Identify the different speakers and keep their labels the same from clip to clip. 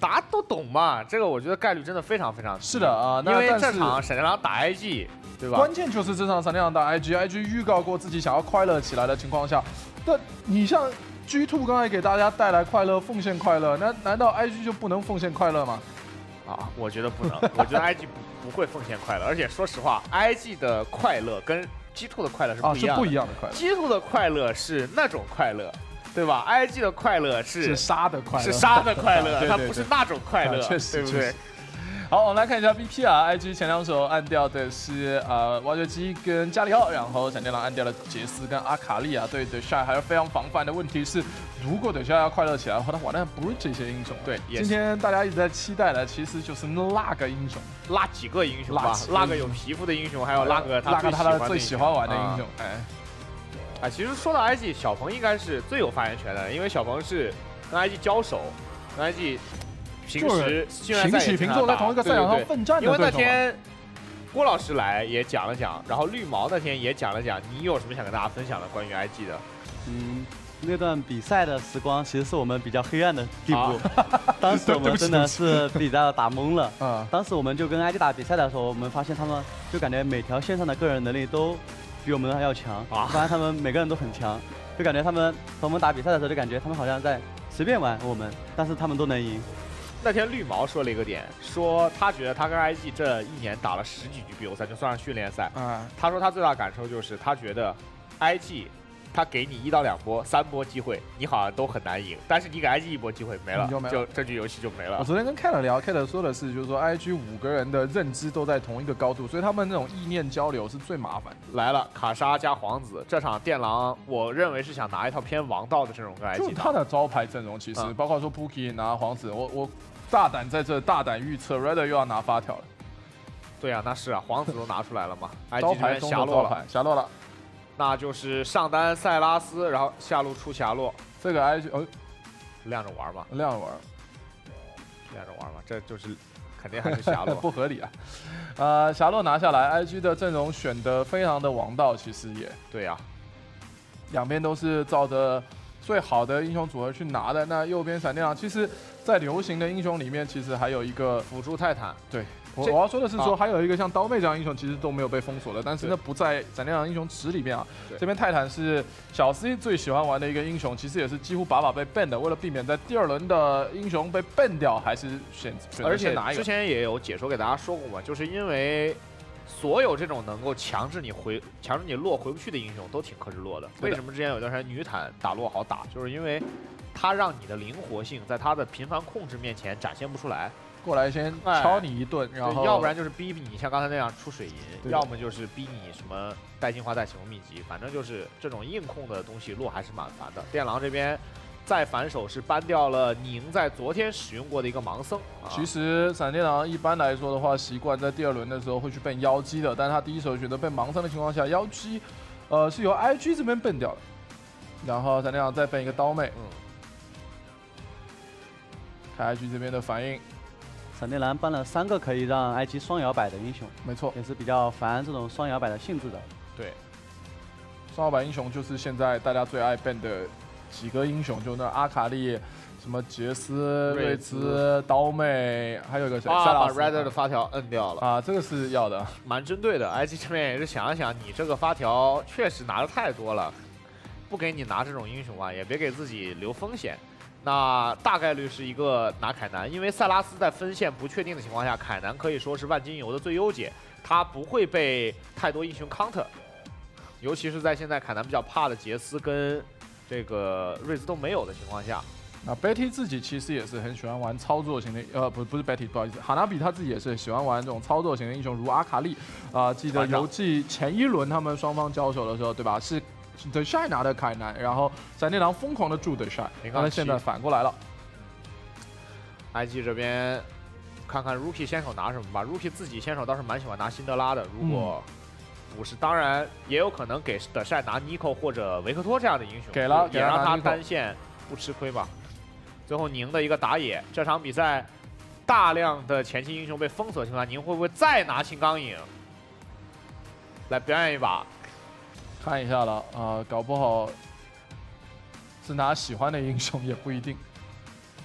Speaker 1: 大家都懂嘛，这个我觉得概率真的非常非常低。
Speaker 2: 是的啊，
Speaker 1: 因为这场闪电狼打 IG， 对吧？
Speaker 2: 关键就是这场闪电狼打 IG 预告过自己想要快乐起来的情况下，那你像 G2 刚才给大家带来快乐，奉献快乐，那难道 IG 就不能奉献快乐吗？
Speaker 1: 啊，我觉得不能，我觉得 IG 不会奉献快乐，而且说实话 ，IG 的快乐跟 G2 的快乐是不一样的，
Speaker 2: 是不一样的快乐。
Speaker 1: G2 的快乐是那种快乐，对吧 ？IG 的快乐是
Speaker 2: 杀的快乐，
Speaker 1: 是杀的快乐，
Speaker 2: 对对对
Speaker 1: 它不是那种快乐，
Speaker 2: 确实，
Speaker 1: 对不对？
Speaker 2: 好，我们来看一下 BP 啊 ，IG 前两手按掉的是挖掘机跟加里奥，然后闪电狼按掉了杰斯跟阿卡丽啊。对德帅还是非常防范的问题是，如果德帅要快乐起来的话，他玩的不是这些英雄。
Speaker 1: 对，
Speaker 2: 今天大家一直在期待的其实就是拉个英雄，
Speaker 1: 拉几个英雄吧，拉个有皮肤的英雄，还有拉个他
Speaker 2: 最喜欢玩的英雄。
Speaker 1: 哎，其实说到 IG， 小鹏应该是最有发言权的，因为小鹏是跟 IG 交手，跟 IG。平时
Speaker 2: 平起平坐在同一个赛场上奋战的对手。
Speaker 1: 因为那天郭老师来也讲了讲，然后绿毛那天也讲了讲，你有什么想跟大家分享的关于 IG 的？
Speaker 3: 那段比赛的时光其实是我们比较黑暗的地步，当时我们真的是比赛打懵了。当时我们就跟 IG 打比赛的时候，我们发现他们就感觉每条线上的个人能力都比我们还要强，发现他们每个人都很强，就感觉他们和我们打比赛的时候就感觉他们好像在随便玩我们，但是他们都能赢。
Speaker 1: 那天绿毛说了一个点，说他觉得他跟 IG 这一年打了10几局比欧赛，就算上训练赛。他说他最大感受就是他觉得 IG 他给你1到2波、3波机会，你好像都很难赢，但是你给 IG 1波机会没了，就这局游戏就没了。
Speaker 2: 我昨天跟 Cat 聊 ，Cat 说的是，就是说 IG 5个人的认知都在同一个高度，所以他们那种意念交流是最麻烦的。
Speaker 1: 来了，卡莎加皇子，这场电狼我认为是想拿一套偏王道的阵容跟 IG 打。
Speaker 2: 就他的招牌阵容，其实包括说 Pookie 拿皇子，我大胆在这大胆预测 ，Red 又要拿发条了。
Speaker 1: 对啊，那是啊，皇子都拿出来了嘛
Speaker 2: 招牌中的招牌，霞洛了。
Speaker 1: 那就是上单塞拉斯，然后下路出霞洛。
Speaker 2: 这个 IG
Speaker 1: 亮着玩嘛，
Speaker 2: 亮着玩
Speaker 1: 嘛，这就是肯定还是霞洛，
Speaker 2: 不合理啊。霞洛拿下来 ，IG 的阵容选得非常的王道，其实也
Speaker 1: 对呀，
Speaker 2: 两边都是照着最好的英雄组合去拿的。那右边闪电狼，其实在流行的英雄里面，其实还有一个
Speaker 1: 辅助泰坦。
Speaker 2: 对，我要说的是说，还有一个像刀妹这样英雄，其实都没有被封锁的，但是那不在闪电狼英雄池里面啊。这边泰坦是小 C 最喜欢玩的一个英雄，其实也是几乎把被 ban 的。为了避免在第2轮的英雄被 ban 掉，还是选择先拿一个。
Speaker 1: 之前也有解说给大家说过嘛，就是因为所有这种能够强制你落回不去的英雄都挺克制落的。为什么之前有段时间女坦打落好打，就是因为它让你的灵活性在它的频繁控制面前展现不出来。
Speaker 2: 过来先敲你一顿，然后
Speaker 1: 要不然就是逼你像刚才那样出水银，要么就是逼你什么带进化带启动秘籍，反正就是这种硬控的东西落还是蛮烦的。电狼这边再反手是搬掉了宁在昨天使用过的一个盲僧。
Speaker 2: 其实闪电狼一般来说的话，习惯在第2轮的时候会去奔妖姬的，但他第一手选择被盲僧的情况下，妖姬是由 IG 这边奔掉的，然后闪电狼再奔一个刀妹。看 IG 这边的反应。
Speaker 3: 闪电狼搬了3个可以让 IG 双摇摆的英雄，
Speaker 2: 没错，
Speaker 3: 也是比较烦这种双摇摆的性质的。
Speaker 1: 对，
Speaker 2: 双摇摆英雄就是现在大家最爱 ban 的几个英雄，就那阿卡丽、什么杰斯、瑞兹、刀妹，还有一个谁？
Speaker 1: 把 Red 的发条摁掉了
Speaker 2: 啊，这个是要的，
Speaker 1: 蛮针对的。IG 这边也是想一想，你这个发条确实拿的太多了，不给你拿这种英雄啊，也别给自己留风险。那大概率是一个拿凯南，因为塞拉斯在分线不确定的情况下，凯南可以说是万金油的最优解，他不会被太多英雄 counter， 尤其是在现在凯南比较怕的杰斯跟这个瑞兹都没有的情况下。
Speaker 2: 那 Betty 自己其实也是很喜欢玩操作型的，不是 Betty， 不好意思，哈纳比他自己也是喜欢玩这种操作型的英雄，如阿卡丽记得游记前1轮他们双方交手的时候，对吧？是德帅拿的凯南，然后闪电狼疯狂的助德帅，但是现在反过来了。
Speaker 1: IG 这边看看 Rookie 先手拿什么吧。Rookie 自己先手倒是蛮喜欢拿辛德拉的，如果不是，当然也有可能给德帅拿 Nico 或者维克托这样的英雄，
Speaker 2: 给了，
Speaker 1: 也让他单线不吃亏吧。最后宁的一个打野，这场比赛大量的前期英雄被封锁的情况下，宁会不会再拿青钢影来表演一把？
Speaker 2: 看一下了搞不好是拿喜欢的英雄也不一定。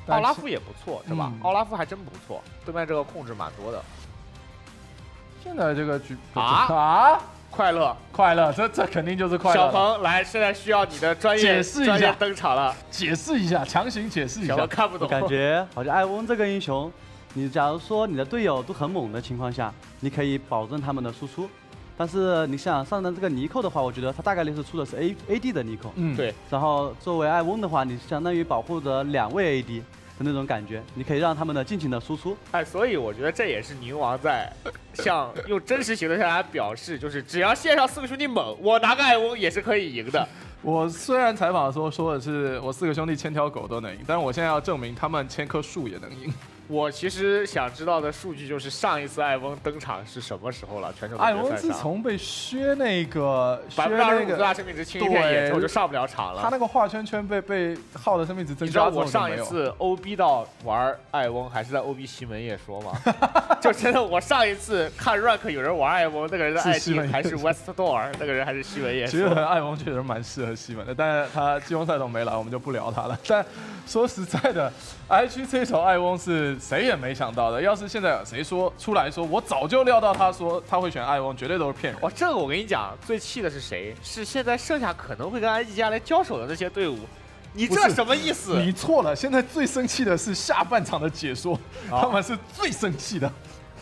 Speaker 1: 奥拉夫也不错，是吧？奥拉夫还真不错，对面这个控制蛮多的。
Speaker 2: 现在这个局
Speaker 1: 快乐，
Speaker 2: 这肯定就是快乐。
Speaker 1: 小鹏来，现在需要你的专业登场了，
Speaker 2: 解释一下，强行解释一下。
Speaker 1: 小鹏看不懂，
Speaker 3: 感觉好像艾翁这个英雄，你假如说你的队友都很猛的情况下，你可以保证他们的输出。但是你想上的这个尼寇的话，我觉得他大概率是出的是 AD 的尼寇。
Speaker 1: 对。
Speaker 3: 然后作为艾翁的话，你相当于保护着2位 AD 的那种感觉，你可以让他们的尽情的输出。
Speaker 1: 所以我觉得这也是宁王在向用真实行动下来表示，就是只要线上4个兄弟猛，我拿个艾翁也是可以赢的。
Speaker 2: 我虽然采访的时候说的是我4个兄弟牵条狗都能赢，但是我现在要证明他们牵棵树也能赢。
Speaker 1: 我其实想知道的数据就是上一次艾翁登场是什么时候了？全球
Speaker 2: 艾翁自从被削那个
Speaker 1: 25%最大生命值清一片野之后就上不了场了。
Speaker 2: 他那个画圈圈被耗的生命值增加。
Speaker 1: 你知道我上一次 OB 到玩艾翁还是在 OB 西门也说吗？就真的我上一次看 rank 有人玩艾翁，那个人的 ID 还是 Westdoor， 那个人还是西门也说。
Speaker 2: 其实艾翁确实蛮适合西门的，但是他季后赛都没来，我们就不聊他了。但说实在的 ，IG 这首艾翁是谁也没想到的。要是现在有谁出来说，我早就料到他说他会选艾翁，绝对都是骗人。
Speaker 1: 这个我跟你讲，最气的是谁？是现在剩下可能会跟 IG 家来交手的那些队伍。你这什么意思？
Speaker 2: 你错了。现在最生气的是下半场的解说，他们是最生气的。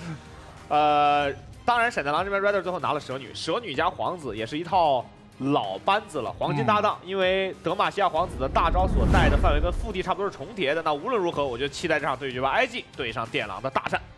Speaker 1: 当然，闪电狼这边 Rider 最后拿了蛇女加皇子，也是一套老班子了，黄金搭档。因为德玛西亚皇子的大招所带的范围跟腹地差不多是重叠的。那无论如何，我就期待这场对决吧。IG 对上电狼的大战。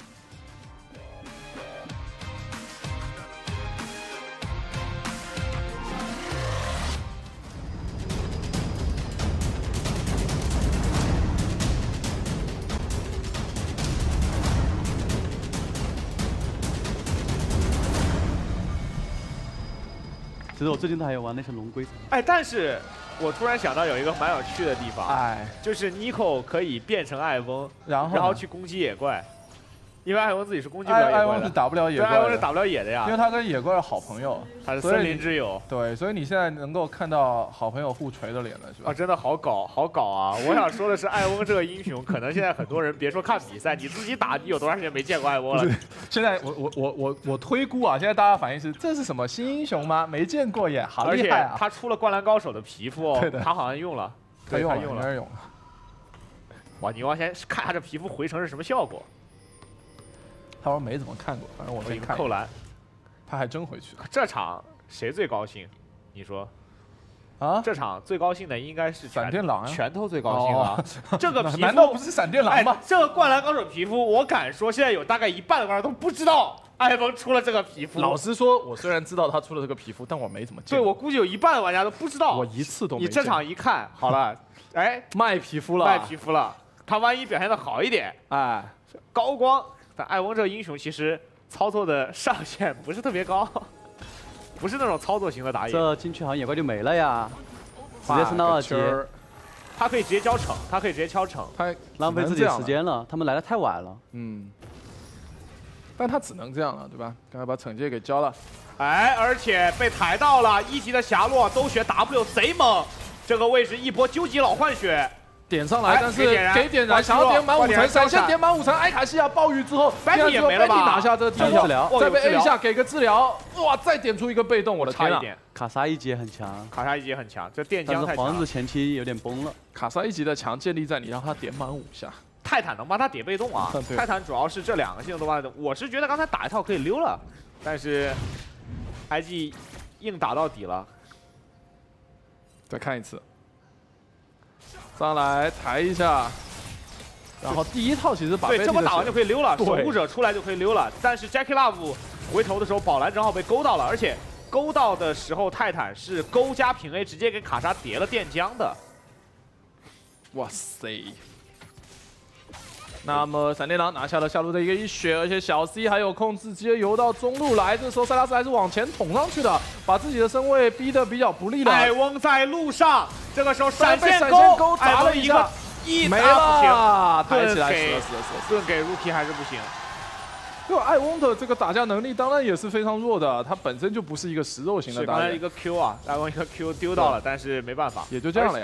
Speaker 3: 其实我最近都还有玩那些龙龟。
Speaker 1: 但是我突然想到有一个蛮有趣的地方，就是尼寇可以变成艾翁，然后去攻击野怪，因为艾翁自己是攻击不了野怪的。
Speaker 2: 艾翁是打不了野怪的，
Speaker 1: 艾翁是打不了野的呀，
Speaker 2: 因为他跟野怪是好朋友，
Speaker 1: 他是森林之友。
Speaker 2: 对，所以你现在能够看到好朋友互锤的脸了，是吧？
Speaker 1: 真的好搞啊！我想说的是，艾翁这个英雄，可能现在很多人别说看比赛，你自己打，你有多长时间没见过艾翁了？
Speaker 2: 现在我推估啊，现在大家反应是这是什么新英雄吗？没见过耶，好厉害啊！
Speaker 1: 而且他出了灌篮高手的皮肤，他好像用了，
Speaker 2: 他用了。
Speaker 1: 哇，你要先看他这皮肤回城是什么效果？
Speaker 2: 他说没怎么看过，反正我没看。
Speaker 1: 扣篮，
Speaker 2: 他还真回去了。
Speaker 1: 这场谁最高兴？你说？这场最高兴的应该是
Speaker 2: 闪电狼啊，
Speaker 1: 拳头最高兴了。这个皮肤
Speaker 2: 难道不是闪电狼吗？
Speaker 1: 这个灌篮高手皮肤，我敢说现在有大概一半的玩家都不知道艾翁出了这个皮肤。
Speaker 2: 老实说，我虽然知道他出了这个皮肤，但我没怎么见过。
Speaker 1: 对，我估计有一半的玩家都不知道。
Speaker 2: 我一次都没见过。
Speaker 1: 你这场一看，好了，
Speaker 2: 卖皮肤了，
Speaker 1: 他万一表现的好一点，高光。但艾翁这个英雄其实操作的上限不是特别高，不是那种操作型的打野。
Speaker 3: 这进去好像野怪就没了呀，直接升到2级。
Speaker 1: 他可以直接交城，他可以直接敲城，
Speaker 3: 他浪费自己时间了，他们来的太晚了。
Speaker 2: 但他只能这样了，对吧？刚才把惩戒给交了，
Speaker 1: 而且被抬到了1级的霞落都学 W 贼猛，这个位置一波究极老换血。
Speaker 2: 点上来，但是给点燃，想要点满5层，闪现点满5层，埃卡西亚暴雨之后，
Speaker 1: Betty 也没了吧？
Speaker 2: 拿下这个第一条，再被 A 下给个治疗，哇，再点出一个被动，我的天啊！
Speaker 3: 卡莎1级也很强，
Speaker 1: 这电浆太强。
Speaker 3: 但是皇子前期有点崩了。
Speaker 2: 卡莎1级的强建立在你让他点满5下。
Speaker 1: 泰坦能帮他叠被动啊！泰坦主要是这2个系统都帮他。我是觉得刚才打一套可以溜了，但是 IG 硬打到底了。
Speaker 2: 再看一次。上来抬一下，然后第一套其实把
Speaker 1: 这波打完就可以溜了，守护者出来就可以溜了。但是 Jackie Love 回头的时候，宝蓝正好被勾到了，而且勾到的时候泰坦是勾加平 A， 直接给卡莎叠了电浆的。
Speaker 2: 哇塞！那么闪电狼拿下了下路的一个1血，而且小 C 还有控制，直接游到中路来。这时候塞拉斯还是往前捅上去的，把自己的身位逼得比较不利了。
Speaker 1: 艾翁在路上，这个时候闪现钩
Speaker 2: 砸了一个，没了，抬起来死了，
Speaker 1: 盾给 Rookie 还是不行。
Speaker 2: 对，艾翁的这个打架能力当然也是非常弱的，他本身就不是一个食肉型的打野。
Speaker 1: 刚才一个 Q 啊，艾翁一个 Q 丢到了，但是没办法，
Speaker 2: 也就这样了呀。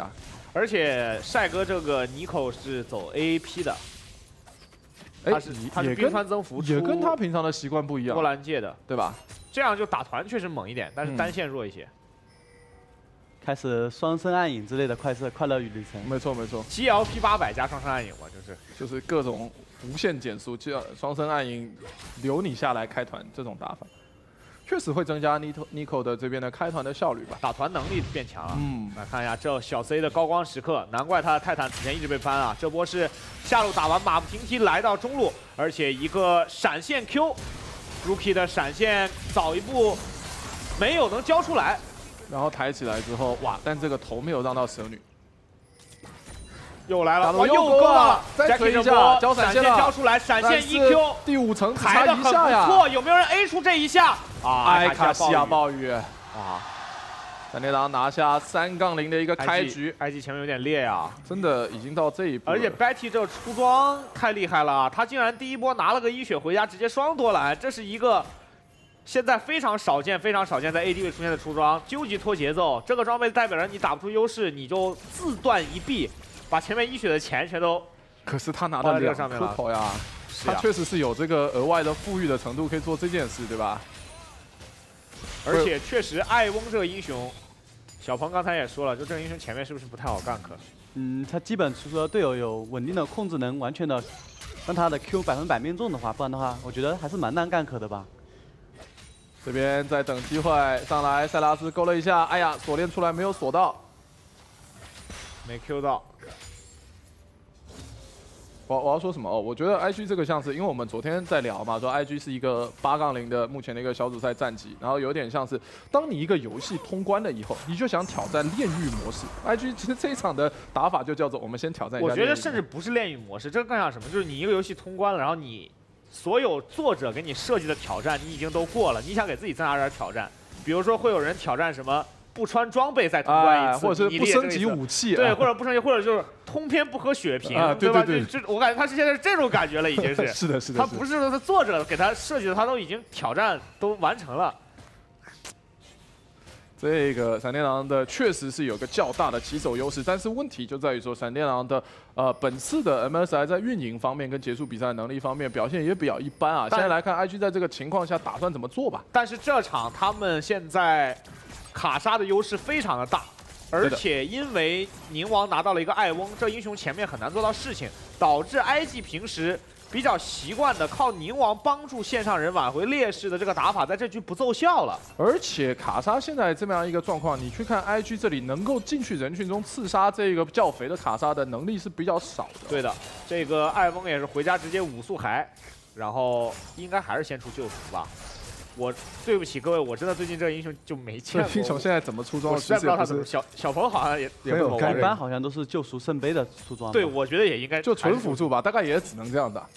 Speaker 1: 而且帅哥这个妮蔻是走 AAP 的，他是冰川增幅，
Speaker 2: 也跟他平常的习惯不一样，
Speaker 1: 波兰界的，
Speaker 2: 对吧？
Speaker 1: 这样就打团确实猛一点，但是单线弱一些。
Speaker 3: 开始双生暗影之类的快乐与旅程。
Speaker 2: 没错没错
Speaker 1: ，GLP 800加双生暗影嘛，
Speaker 2: 就是各种无限减速，就双生暗影留你下来开团这种打法，确实会增加 Nico 的这边的开团的效率吧，
Speaker 1: 打团能力变强了。来看一下这小 C 的高光时刻，难怪他的泰坦之前一直被翻啊，这波是下路打完马不停蹄来到中路，而且一个闪现 Q，Rookie 的闪现早一步没有能交出来。
Speaker 2: 然后抬起来之后，哇！但这个头没有让到蛇女，
Speaker 1: 又来了，哇！又勾了，
Speaker 2: 再推一下，交闪现了，
Speaker 1: 交出来，闪现 EQ，
Speaker 2: 第5层
Speaker 1: 抬得很不错，有没有人 A 出这一下？啊！
Speaker 2: 艾卡西亚暴雨，
Speaker 1: 啊！
Speaker 2: 闪电狼拿下3-0的一个开局
Speaker 1: ，IG 前面有点烈呀，
Speaker 2: 真的已经到这一步了。
Speaker 1: 而且 Betty 这个出装太厉害了，他竟然第一波拿了个1血回家，直接双多蓝，这是一个。现在非常少见在 AD 位出现的出装，究极拖节奏。这个装备代表着你打不出优势，你就自断一臂，把前面1血的钱全都。
Speaker 2: 可是他拿到2颗头呀，他确实是有这个额外的富裕的程度，可以做这件事，对吧？
Speaker 1: 而且确实，艾翁这个英雄，小鹏刚才也说了，就这个英雄前面是不是不太好gank？
Speaker 3: 他基本除了队友有稳定的控制，能完全的让他的 Q100%命中的话，不然的话，我觉得还是蛮难gank的吧。
Speaker 2: 这边在等机会上来，塞拉斯勾了一下，哎呀，锁链出来没有锁到，
Speaker 1: 没 Q 到。
Speaker 2: 我要说什么哦？我觉得 IG 这个像是，因为我们昨天在聊嘛，说 IG 是一个8-0的目前的一个小组赛战绩，然后有点像是，当你一个游戏通关了以后，你就想挑战炼狱模式。IG 其实这一场的打法就叫做我们先挑战一下。
Speaker 1: 我觉得甚至不是炼狱模式，这更像什么？就是你一个游戏通关了，然后你。所有作者给你设计的挑战，你已经都过了，你想给自己增加点挑战，比如说会有人挑战什么不穿装备再通关一次，
Speaker 2: 或者是不升级武器，
Speaker 1: 对，或者不升级，或者就是通篇不喝血瓶，对吧？这我感觉他是现在是这种感觉了，已经是。
Speaker 2: 是的，是的。
Speaker 1: 他不是说他作者给他设计的，他都已经挑战都完成了。
Speaker 2: 这个闪电狼的确实是有个较大的起手优势，但是问题就在于说，闪电狼的本次的 MSI 在运营方面跟结束比赛能力方面表现也比较一般啊。现在来看 IG 在这个情况下打算怎么做吧？
Speaker 1: 但是这场他们现在卡莎的优势非常的大，而且因为宁王拿到了一个艾翁，这英雄前面很难做到事情，导致 IG 平时。比较习惯的靠宁王帮助线上人挽回劣势的这个打法，在这局不奏效了。
Speaker 2: 而且卡莎现在这么样一个状况，你去看 IG 这里能够进去人群中刺杀这个较肥的卡莎的能力是比较少的。
Speaker 1: 对的，这个艾翁也是回家直接5速骸，然后应该还是先出救赎吧。我对不起各位，我真的最近这个英雄就没见过。
Speaker 2: 这英雄现在怎么出装？
Speaker 1: 我实在不知道他怎么。小鹏好像也没有，
Speaker 3: 一般好像都是救赎圣杯的出装。
Speaker 1: 对，我觉得也应该
Speaker 2: 就纯辅助吧，大概也只能这样打。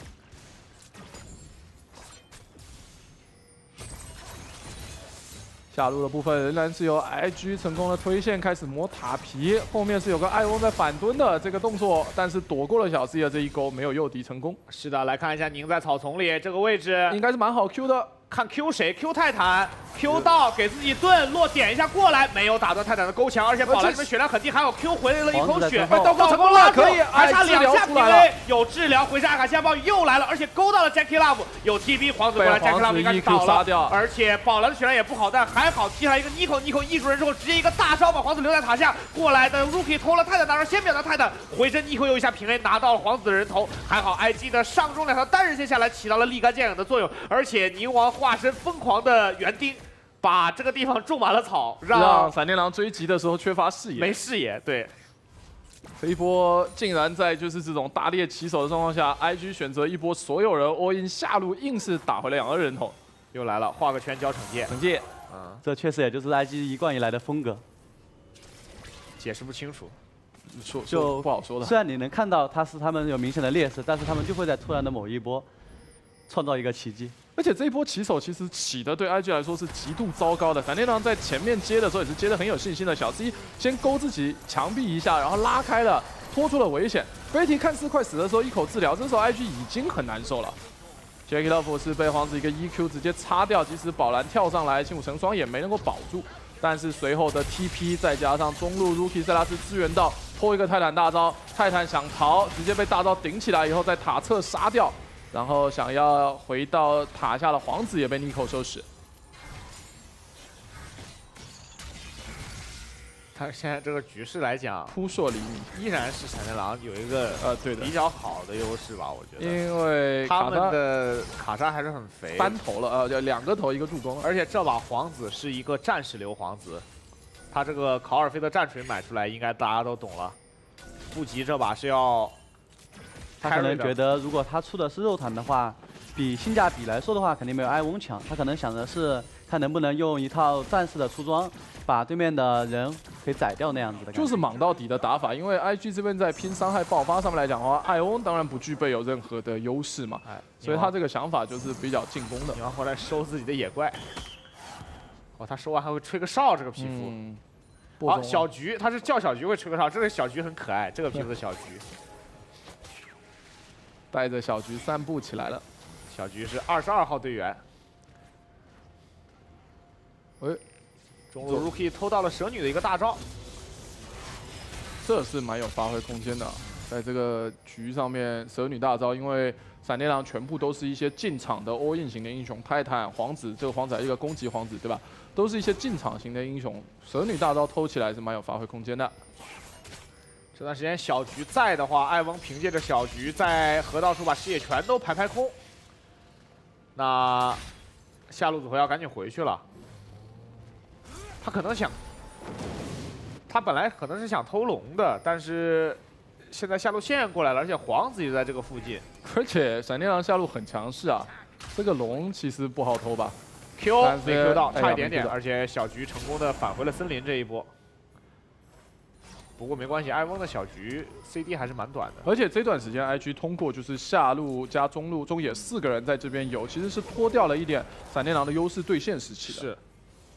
Speaker 2: 下路的部分仍然是由 IG 成功的推线开始磨塔皮，后面是有个艾翁在反蹲的这个动作，但是躲过了小 C 的这一勾，没有诱敌成功。
Speaker 1: 是的，来看一下宁在草丛里这个位置，
Speaker 2: 应该是蛮好 Q 的。
Speaker 1: 看 Q 谁 ？Q 泰坦 ，Q 到给自己盾落点一下过来，没有打断泰坦的勾墙，而且宝蓝这边血量很低，还有 Q 回了一口血，
Speaker 3: 倒
Speaker 2: 钩成功了，可以，
Speaker 1: 还差2下 PV， 有治疗，回杀艾卡西亚暴雨又来了，而且勾到了 Jackie Love， 有 TB 皇子过来 ，Jackie Love 应该倒了，而且宝蓝的血量也不好，但还好踢来一个 Nico 一主人之后，直接一个大招把皇子留在塔下，过来的 Rookie 偷了泰坦大招，先秒到泰坦，回身 Nico 又一下平 A 拿到了皇子的人头，还好 IG 的上中2条单人线下来起到了立竿见影的作用，而且宁王化身疯狂的园丁，把这个地方种满了草，让
Speaker 2: 闪电狼追击的时候缺乏视野，
Speaker 1: 没视野。对，
Speaker 2: 这一波竟然在就是这种大猎起手的状况下 ，IG 选择一波所有人 all in 下路，硬是打回了2个人头，
Speaker 1: 又来了，画个圈交惩戒，
Speaker 2: 惩戒，
Speaker 3: 这确实也就是 IG 一贯以来的风格，
Speaker 1: 解释不清楚，
Speaker 3: 就
Speaker 2: 不好说的。
Speaker 3: 虽然你能看到他们有明显的劣势，但是他们就会在突然的某一波创造一个奇迹。
Speaker 2: 而且这一波起手其实起的对 IG 来说是极度糟糕的，闪电狼在前面接的时候也是接的很有信心的，小 C 先勾自己墙壁一下，然后拉开了，拖出了危险。Betty 看似快死的时候一口治疗，这时候 IG 已经很难受了。Jackie Love 是被皇子一个 EQ 直接擦掉，即使宝蓝跳上来，5成双也没能够保住。 但是随后的 TP 再加上中路 Rookie 塞拉斯支援到，拖一个泰坦大招，泰坦想逃，直接被大招顶起来以后，在塔侧杀掉，然后想要回到塔下的皇子也被 Nico 收拾。
Speaker 1: 他现在这个局势来讲，
Speaker 2: 扑朔离明，
Speaker 1: 依然是闪电狼有一个
Speaker 2: 对的
Speaker 1: 比较好的优势吧，我觉得。
Speaker 2: 因为
Speaker 1: 他们的卡莎还是很肥
Speaker 2: ，3头了，就2个头1个助攻，
Speaker 1: 而且这把皇子是一个战士流皇子，他这个考尔菲的战锤买出来，应该大家都懂了。不急这把是要，
Speaker 3: 他可能觉得如果他出的是肉团的话，比性价比来说的话，肯定没有艾翁强。他可能想的是他能不能用一套战士的出装。 把对面的人给宰掉那样子的，
Speaker 2: 就是莽到底的打法。因为 IG 这边在拼伤害爆发上面来讲的话，艾翁当然不具备有任何的优势嘛，所以他这个想法就是比较进攻的。
Speaker 1: 你往后来收自己的野怪，哦，他收完还会吹个哨，这个皮肤。好，小菊，他是叫小菊会吹个哨，这个小菊很可爱，这个皮肤的小菊，
Speaker 2: 带着小菊散步起来了。
Speaker 1: 小菊是22号队员。中路 Rookie 偷到了蛇女的一个大招，
Speaker 2: 这是蛮有发挥空间的。在这个局上面，蛇女大招，因为闪电狼全部都是一些进场的 all in 型的英雄，泰坦、皇子，这个皇子还是一个攻击皇子，对吧？都是一些进场型的英雄，蛇女大招偷起来是蛮有发挥空间的。
Speaker 1: 这段时间小菊在的话，艾翁凭借着小菊在河道处把视野全都排空。那下路组合要赶紧回去了。 他可能想，他本来可能是想偷龙的，但是现在下路线过来了，而且皇子也在这个附近，
Speaker 2: 而且闪电狼下路很强势啊，这个龙其实不好偷吧
Speaker 1: ？Q 没 Q 到，差一点点，而且小菊成功的返回了森林这一波。不过没关系，艾翁的小菊 CD 还是蛮短的，
Speaker 2: 而且这段时间 IG 通过就是下路加中路中野4个人在这边有，其实是拖掉了一点闪电狼的优势兑现时期的。
Speaker 1: 是。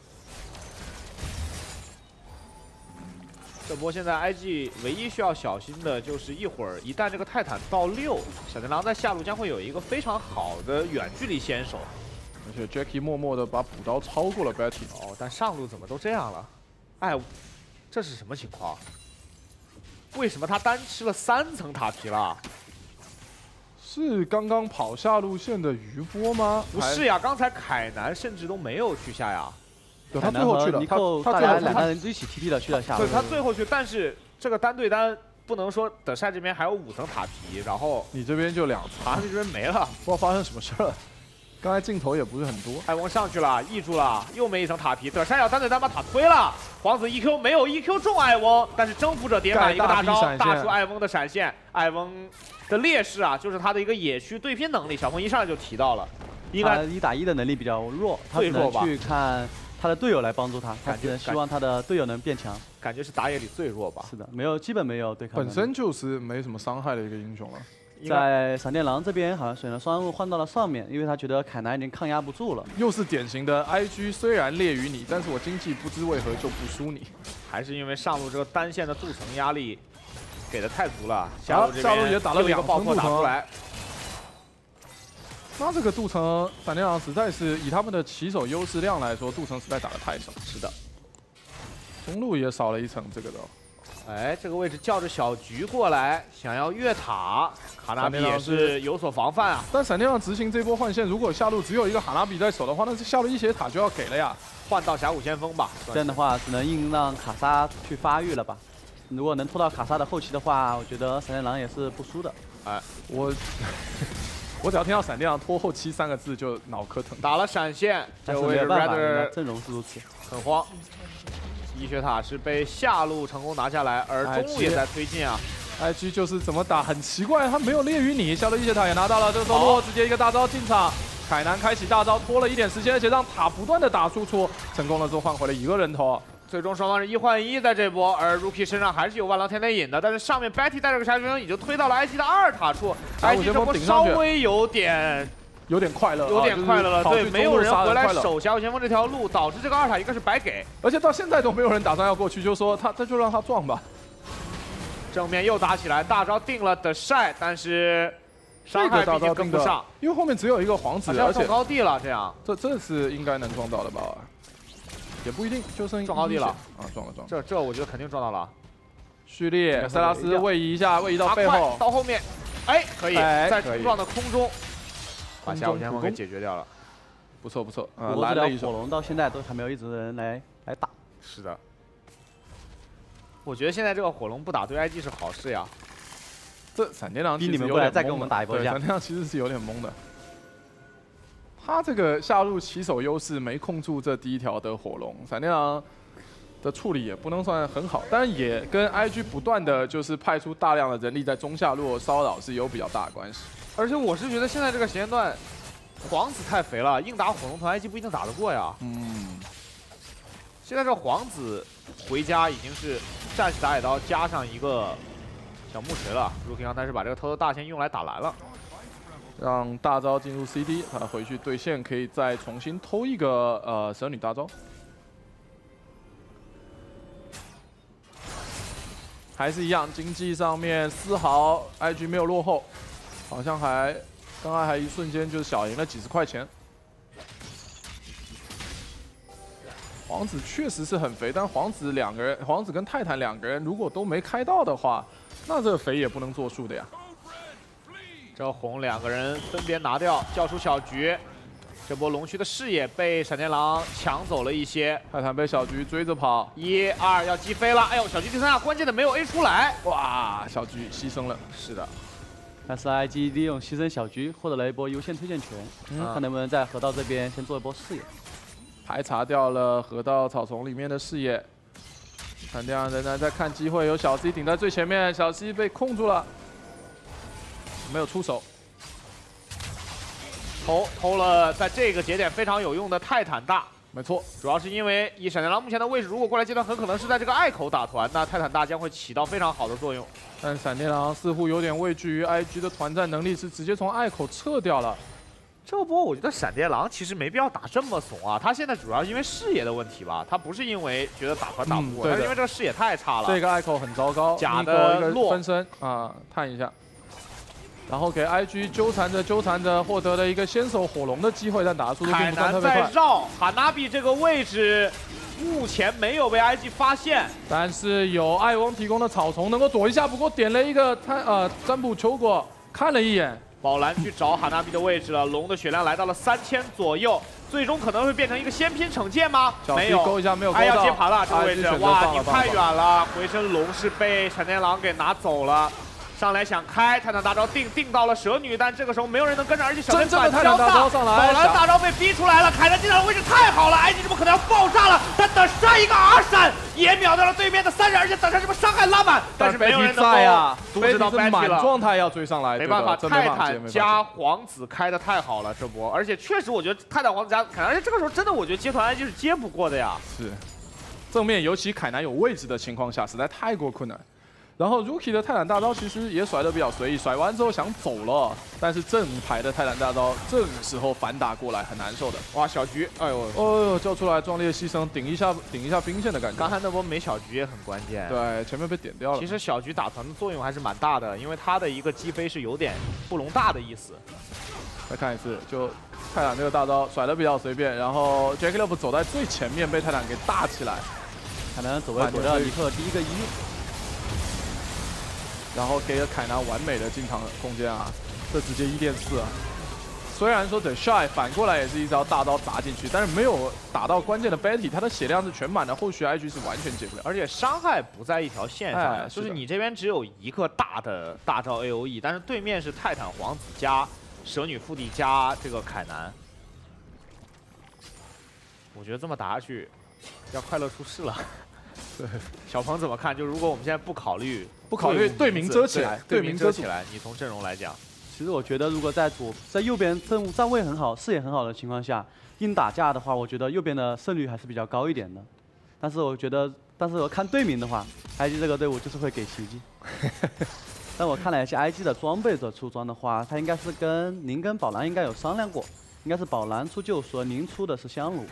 Speaker 1: 这波现在 IG 唯一需要小心的就是一会儿一旦这个泰坦到6，闪电狼在下路将会有一个非常好的远距离先手，
Speaker 2: 而且 Jackie 默默的把补刀超过了 Betty。
Speaker 1: 哦，但上路怎么都这样了？哎，这是什么情况？为什么他单吃了3层塔皮了？
Speaker 2: 是刚刚跑下路线的余波吗？
Speaker 1: 不是呀，刚才凯南甚至都没有去下呀。
Speaker 2: 他最后去了，他
Speaker 3: 大家2个人一起 TP 了去了下路。
Speaker 1: 对，他最后去，但是这个单对单不能说德善这边还有5层塔皮，然后
Speaker 2: 你这边就2层，
Speaker 1: 他这边没了，
Speaker 2: 不知道发生什么事了。刚才镜头也不是很多，
Speaker 1: 艾翁上去了，E住了，又没1层塔皮，德善要单对单把塔推了，皇子 EQ 没有 EQ 中艾翁，但是征服者叠满一个大招，大出艾翁的闪现，艾翁的劣势啊，就是他的一个野区对拼能力，小鹏一上来就提到了，应该
Speaker 3: 1打1的能力比较弱，他只能去看。 他的队友来帮助他，感觉希望他的队友能变强，
Speaker 1: 感觉是打野里最弱吧？
Speaker 3: 是的，没有，基本没有对抗。
Speaker 2: 本身就是没什么伤害的一个英雄了。
Speaker 3: 在闪电狼这边，好像水蓝双路换到了上面，因为他觉得凯南已经抗压不住了。
Speaker 2: 又是典型的 IG 虽然劣于你，但是我经济不知为何就不输你。
Speaker 1: 还是因为上路这个单线的镀层压力给的太足了，
Speaker 2: 下路也打了2
Speaker 1: 爆破打出来。
Speaker 2: 那这个镀层闪电狼实在是以他们的起手优势量来说，镀层实在打得太少。
Speaker 1: 是的，
Speaker 2: 中路也少了1层这个的。
Speaker 1: 哎，这个位置叫着小菊过来，想要越塔，哈纳比也是有所防范啊。
Speaker 2: 但闪电狼执行这波换线，如果下路只有一个哈纳比在手的话，那这下路一血塔就要给了呀。
Speaker 1: 换到峡谷先锋吧，
Speaker 3: 这样的话只能硬让卡莎去发育了吧。如果能拖到卡莎的后期的话，我觉得闪电狼也是不输的。
Speaker 2: 哎，我只要听到闪电狼拖后期3个字就脑壳疼。
Speaker 1: 打了闪现，
Speaker 3: 但是没有办法，阵容是如此，
Speaker 1: 很慌。1血塔是被下路成功拿下来，而中路也在推进啊。
Speaker 2: IG 就是怎么打很奇怪，他没有劣于你，下路1血塔也拿到了，这个时候直接一个大招进场，凯南开启大招拖了一点时间，而且让塔不断的打输出，成功了之后换回了1个人头。
Speaker 1: 最终双方是1换1，在这波，而 Rookie 身上还是有万狼天天引的，但是上面 Betty 带着个峡谷先锋已经推到了 IG 的2塔处 ，IG 这波稍微有点
Speaker 2: 快乐，
Speaker 1: 有点快乐了，对，没有人回来守峡谷先锋这条路，导致这个2塔一个是白给，
Speaker 2: 而且到现在都没有人打算要过去，就说他就让他撞吧。
Speaker 1: 正面又打起来，大招定了的晒，但是伤害毕竟跟不上，
Speaker 2: 因为后面只有一个皇子，
Speaker 1: 而且高地了，这样
Speaker 2: 这是应该能撞到的吧？ 也不一定，就剩
Speaker 1: 撞高地了
Speaker 2: 啊，撞了。
Speaker 1: 这我觉得肯定撞到了。
Speaker 2: 序列，塞拉斯位移一下，位移到背后，
Speaker 1: 到后面，哎，可以在冲撞的空中把下午前锋给解决掉了。
Speaker 2: 不错不错，
Speaker 3: 来了一手。火龙到现在都还没有一直人来打。
Speaker 1: 是的。我觉得现在这个火龙不打对 IG 是好事呀。
Speaker 2: 这闪电狼
Speaker 3: 逼你们过来再跟我们打一波架。
Speaker 2: 闪电狼其实是有点懵的。他这个下路起手优势没控住这第一条的火龙，闪电狼的处理也不能算很好，但也跟 IG 不断的就是派出大量的人力在中下路骚扰是有比较大的关系。
Speaker 1: 而且我是觉得现在这个时间段，皇子太肥了，硬打火龙团 IG 不一定打得过呀。现在这皇子回家已经是战士打野刀加上一个小木锤了 ，Rookie 让但是把这个偷偷大仙用来打蓝了，
Speaker 2: 让大招进入 CD， 他回去对线可以再重新偷一个蛇女大招。还是一样，经济上面丝毫 IG 没有落后，好像刚刚还一瞬间就小赢了几十块钱。皇子确实是很肥，但皇子跟泰坦两个人如果都没开到的话，那这肥也不能作数的呀。
Speaker 1: 这红两个人分别拿掉，叫出小菊。这波龙区的视野被闪电狼抢走了一些，
Speaker 2: 泰坦被小菊追着跑
Speaker 1: ，1、2要击飞了。哎呦，小菊第三下关键的没有 A 出来，
Speaker 2: 哇，小菊牺牲了。
Speaker 1: 是的，
Speaker 3: 但是 IG 利用牺牲小菊获得了一波优先推荐权，看能不能在河道这边先做一波视野。
Speaker 2: 排查掉了河道草丛里面的视野，闪电狼仍然在看机会，有小 C 顶在最前面，小 C 被控住了，没有出手。
Speaker 1: 偷了在这个节点非常有用的泰坦大，
Speaker 2: 没错，
Speaker 1: 主要是因为以闪电狼目前的位置，如果过来阶段很可能是在这个隘口打团，那泰坦大将会起到非常好的作用。
Speaker 2: 但闪电狼似乎有点畏惧于 IG 的团战能力，是直接从隘口撤掉了。
Speaker 1: 这波我觉得闪电狼其实没必要打这么怂啊，他现在主要因为视野的问题吧，他不是因为觉得打团打不过，他是因为这个视野太差了。
Speaker 2: 这个隘口很糟糕，
Speaker 1: 假的落
Speaker 2: 分身啊，探一下。然后给 IG 纠缠着，获得了一个先手火龙的机会，但打的速度并不算特别快。
Speaker 1: 在绕哈纳比这个位置，目前没有被 IG 发现，
Speaker 2: 但是有艾翁提供的草丛能够躲一下，不过点了一个占卜球果，看了一眼。
Speaker 1: 宝蓝去找哈纳比的位置了，龙的血量来到了3000左右，最终可能会变成一个先拼惩戒吗？没有，
Speaker 2: 勾一下没有勾到，
Speaker 1: 要接盘了这个位置，哇，你太远了，回身龙是被闪电狼给拿走了。上来想开泰坦大招定到了蛇女，但这个时候没有人能跟着，而且小真
Speaker 2: 的泰坦大招上来，
Speaker 1: 宝蓝大招被逼出来了，凯南进场的位置太好了 ，IG 这波可能要爆炸了，他等上一个 R 闪也秒掉了对面的3人，而且等上这波伤害拉满，但是没有人能够阻止到 Betty
Speaker 2: 了，满状态要追上来，
Speaker 1: 没办法，泰坦加皇子开的太好了这波，而且确实我觉得泰坦皇子加凯南，而且这个时候真的我觉得接团 IG 是接不过的呀，
Speaker 2: 是，正面尤其凯南有位置的情况下，实在太过困难。然后 Rookie 的泰坦大招其实也甩得比较随意，甩完之后想走了，但是正牌的泰坦大招这个时候反打过来很难受的。
Speaker 1: 哇，小菊，哎呦，
Speaker 2: 叫出来壮烈牺牲，顶一下兵线的感觉。
Speaker 1: 刚才那波没小菊也很关键。
Speaker 2: 对，前面被点掉了。
Speaker 1: 其实小菊打团的作用还是蛮大的，因为他的一个击飞是有点布隆大的意思。
Speaker 2: 再看一次，就泰坦这个大招甩得比较随便，然后 Jack Love 走在最前面被泰坦给大起来，
Speaker 3: 凯南走位躲掉尼克第一个1。
Speaker 2: 然后给了凯南完美的进场空间啊，这直接1电4啊。虽然说 The Shy 反过来也是一招大刀砸进去，但是没有打到关键的 Betty， 他的血量是全满的，后续 IG 是完全解不了，
Speaker 1: 而且伤害不在一条线上，就是你这边只有一个大的大招 AOE， 但是对面是泰坦皇子加蛇女腹地加这个凯南，我觉得这么打下去要快乐出事了。
Speaker 2: 对，
Speaker 1: 小鹏怎么看？就如果我们现在不考虑
Speaker 2: 队名遮起来，
Speaker 1: 队名遮起来，你从阵容来讲，
Speaker 3: 其实我觉得如果在右边站位很好、视野很好的情况下，硬打架的话，我觉得右边的胜率还是比较高一点的。但是我看队名的话 ，IG 这个队伍就是会给奇迹。但我看了一下 IG 的装备者出装的话，他应该是您跟宝蓝应该有商量过，应该是宝蓝出救赎，您出的是香炉。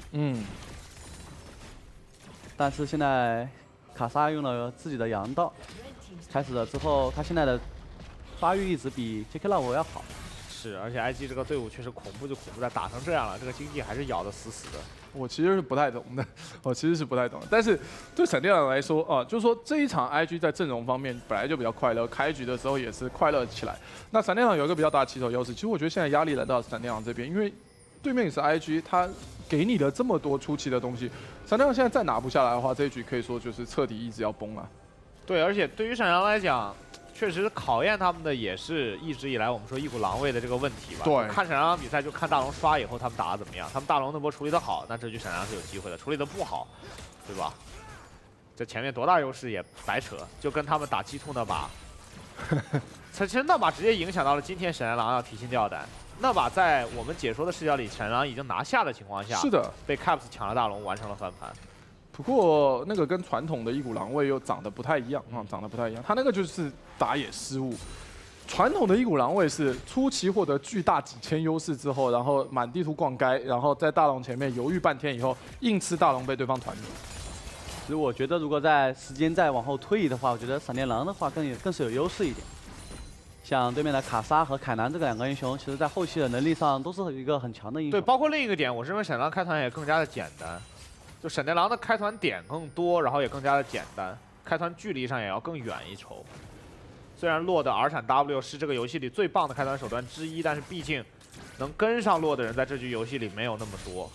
Speaker 3: 但是现在卡莎用了自己的阳道，开始了之后，他现在的发育一直比 JK Love 要好。
Speaker 1: 是，而且 IG 这个队伍确实恐怖就恐怖在打成这样了，这个经济还是咬得死死的。
Speaker 2: 我其实是不太懂的，但是对闪电狼来说啊，就是说这一场 IG 在阵容方面本来就比较快乐，开局的时候也是快乐起来。那闪电狼有一个比较大的起手优势，其实我觉得现在压力来到闪电狼这边，因为对面也是 IG， 他给你了这么多出奇的东西，闪电狼现在再拿不下来的话，这一局可以说就是彻底一直要崩了。对，
Speaker 1: 而且对于闪电狼来讲，确实考验他们的也是一直以来我们说一股狼味的这个问题吧。
Speaker 2: 对，
Speaker 1: 看闪电狼比赛就看大龙刷以后他们打得怎么样。他们大龙那波处理得好，那这局闪电狼是有机会的；处理得不好，对吧？这前面多大优势也白扯，就跟他们打G2那把，其实那把直接影响到了今天闪电狼要提心吊胆。那把在我们解说的视角里，闪电狼已经拿下的情况下，
Speaker 2: 是的，
Speaker 1: 被 Caps 抢了大龙，完成了翻盘。
Speaker 2: 不过那个跟传统的一股狼味又长得不太一样啊，长得不太一样。他那个就是打野失误，传统的一股狼味是初期获得巨大几千优势之后，然后满地图逛街，然后在大龙前面犹豫半天以后，硬吃大龙被对方团灭。
Speaker 3: 其实我觉得如果在时间再往后推移的话，我觉得闪电狼的话更是有优势一点。像对面的卡莎和凯南这个两个英雄，其实在后期的能力上都是一个很强的英雄。
Speaker 1: 对，包括另一个点，我认为闪电狼开团也更加的简单。就闪电狼的开团点更多，然后也更加的简单，开团距离上也要更远一筹。虽然洛的 R 闪 W 是这个游戏里最棒的开团手段之一，但是毕竟能跟上洛的人在这局游戏里没有那么多。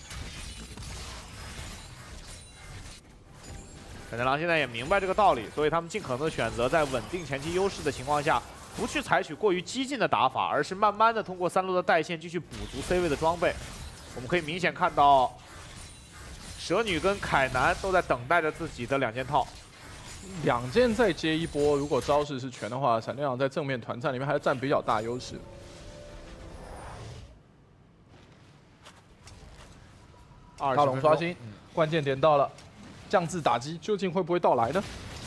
Speaker 1: 闪电狼现在也明白这个道理，所以他们尽可能的选择在稳定前期优势的情况下，不去采取过于激进的打法，而是慢慢的通过3路的带线继续补足 C 位的装备。我们可以明显看到。蛇女跟凯南都在等待着自己的2件套
Speaker 2: ，2件再接一波。如果招式是全的话，闪电狼在正面团战里面还是占比较大优势。大龙刷新，关键点到了，降智打击究竟会不会到来呢？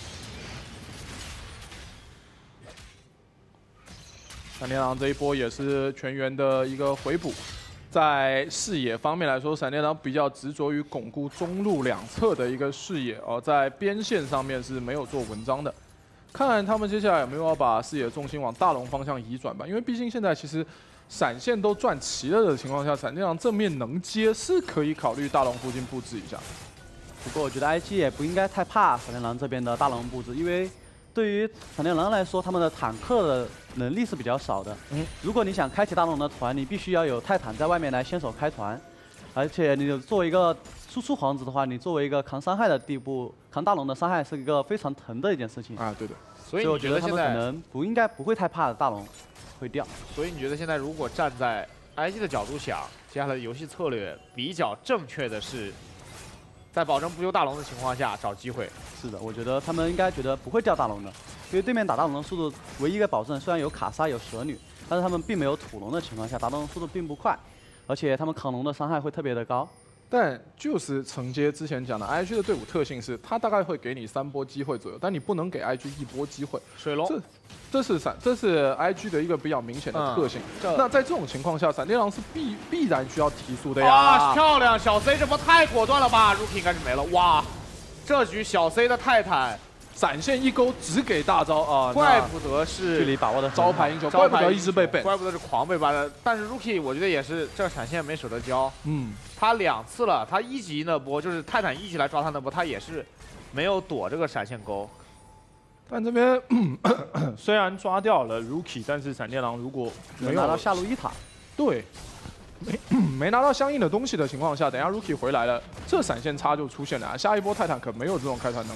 Speaker 2: 闪电狼这一波也是全员的一个回补。在视野方面来说，闪电狼比较执着于巩固中路2侧的一个视野，在边线上面是没有做文章的。看他们接下来有没有要把视野重心往大龙方向移转吧，因为毕竟现在其实闪现都转齐了的情况下，闪电狼正面能接是可以考虑大龙附近布置一下。
Speaker 3: 不过我觉得 IG 也不应该太怕闪电狼这边的大龙布置，因为对于闪电狼来说，他们的坦克的能力是比较少的。如果你想开启大龙的团，你必须要有泰坦在外面来先手开团，而且你作为一个输出皇子的话，你作为一个扛伤害的地步，扛大龙的伤害是一个非常疼的一件事情
Speaker 2: 啊。对的，
Speaker 1: 所以
Speaker 3: 我觉得他们可能不会太怕大龙会掉。
Speaker 1: 所以你觉得现在如果站在 IG 的角度想，接下来的游戏策略比较正确的是，在保证不丢大龙的情况下找机会。
Speaker 3: 是的，我觉得他们应该觉得不会掉大龙的，因为对面打大龙的速度唯一的保证，虽然有卡莎有蛇女，但是他们并没有土龙的情况下，打大龙速度并不快，而且他们扛龙的伤害会特别的高。
Speaker 2: 但就是承接之前讲的 IG 的队伍特性是，他大概会给你3波机会左右，但你不能给 IG 1波机会。
Speaker 1: 水龙，
Speaker 2: 这是 IG 的一个比较明显的特性。那在这种情况下，闪电狼是必然需要提速的呀。
Speaker 1: 哇，漂亮，小 C 这波太果断了吧 ！Rookie 应该是没了。哇，这局小 C 的泰坦
Speaker 2: 闪现一勾只给大招啊！
Speaker 1: 怪不得是
Speaker 3: 距离把握的
Speaker 2: 招牌英雄，怪不得一直被 ban，
Speaker 1: 怪不得是狂被 ban 的。但是 Rookie 我觉得也是这闪现没舍得交。他2次了，他1级那波就是泰坦1级来抓他那波，他也是没有躲这个闪现钩。
Speaker 2: 但这边虽然抓掉了 Rookie， 但是闪电狼如果没有
Speaker 3: 拿到下路1塔，
Speaker 2: 对，没拿到相应的东西的情况下，等一下 Rookie 回来了，这闪现差就出现了啊！下一波泰坦可没有这种开团能力。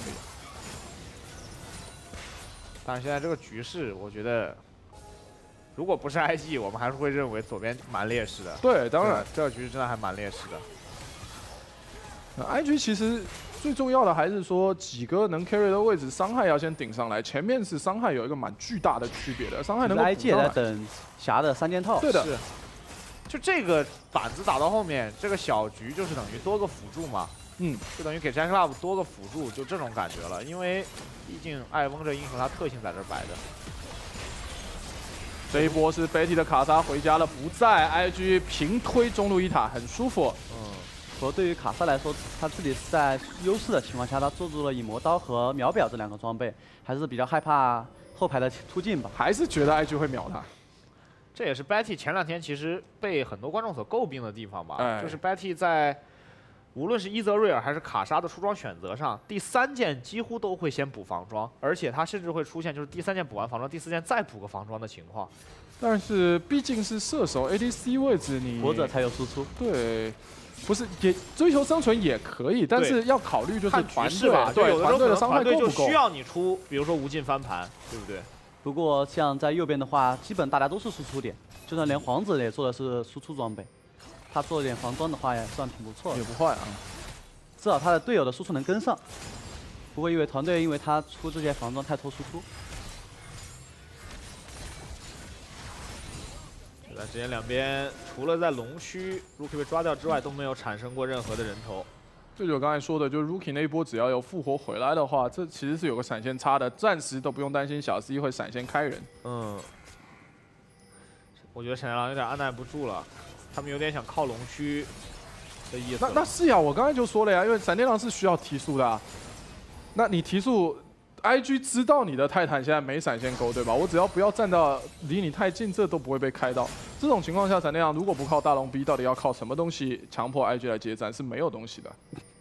Speaker 1: 但是现在这个局势，我觉得如果不是 IG， 我们还是会认为左边蛮劣势的。
Speaker 2: 对，当然
Speaker 1: 这个局势真的还蛮劣势的。
Speaker 2: IG 其实最重要的还是说几个能 carry 的位置，伤害要先顶上来。前面是伤害有一个蛮巨大的区别的，伤害能够。
Speaker 3: IG 也在等霞的3件套。
Speaker 2: 对的。
Speaker 1: 是。就这个板子打到后面，这个小局就是等于多个辅助嘛。就等于给 Jack Love 多个辅助，就这种感觉了。因为毕竟艾翁这英雄他特性在这摆着。
Speaker 2: 这一波是 Betty 的卡莎回家了，不在 IG 平推中路1塔，很舒服。
Speaker 3: 不过对于卡莎来说，他自己是在优势的情况下，他做出了以魔刀和秒表这2个装备，还是比较害怕后排的突进吧。
Speaker 2: 还是觉得 IG 会秒他。
Speaker 1: 这也是 Betty 前2天其实被很多观众所诟病的地方吧，就是 Betty 在无论是伊泽瑞尔还是卡莎的出装选择上，第3件几乎都会先补防装，而且他甚至会出现就是第3件补完防装，第4件再补个防装的情况。
Speaker 2: 但是毕竟是射手 ADC 位置，你
Speaker 3: 活着才有输出。
Speaker 2: 对。 不是，也追求生存也可以，但是要考虑就是团队
Speaker 1: 吧，
Speaker 2: 对团队的伤害够不够？
Speaker 1: 需要你出，比如说无尽翻盘，对不对？
Speaker 3: 不过像在右边的话，基本大家都是输出点，就算连皇子也做的是输出装备，他做点防装的话也算挺不错的，
Speaker 2: 也不坏啊。
Speaker 3: 至少他的队友的输出能跟上。不过因为团队因为他出这些防装太拖输出。
Speaker 1: 这段时间两边除了在龙须 Rookie 被抓掉之外，都没有产生过任何的人头。
Speaker 2: 这就我刚才说的，就是 Rookie 那一波只要有复活回来的话，这其实是有个闪现差的，暂时都不用担心小 C 会闪现开人。
Speaker 1: 我觉得闪电狼有点按耐不住了，他们有点想靠龙须的意思。
Speaker 2: 那是呀，我刚才就说了呀，因为闪电狼是需要提速的啊。那你提速 ，IG 知道你的泰坦现在没闪现钩，对吧？我只要不要站到离你太近，这都不会被开到。这种情况下，闪电狼如果不靠大龙 B， 到底要靠什么东西强迫 IG 来接战？是没有东西的。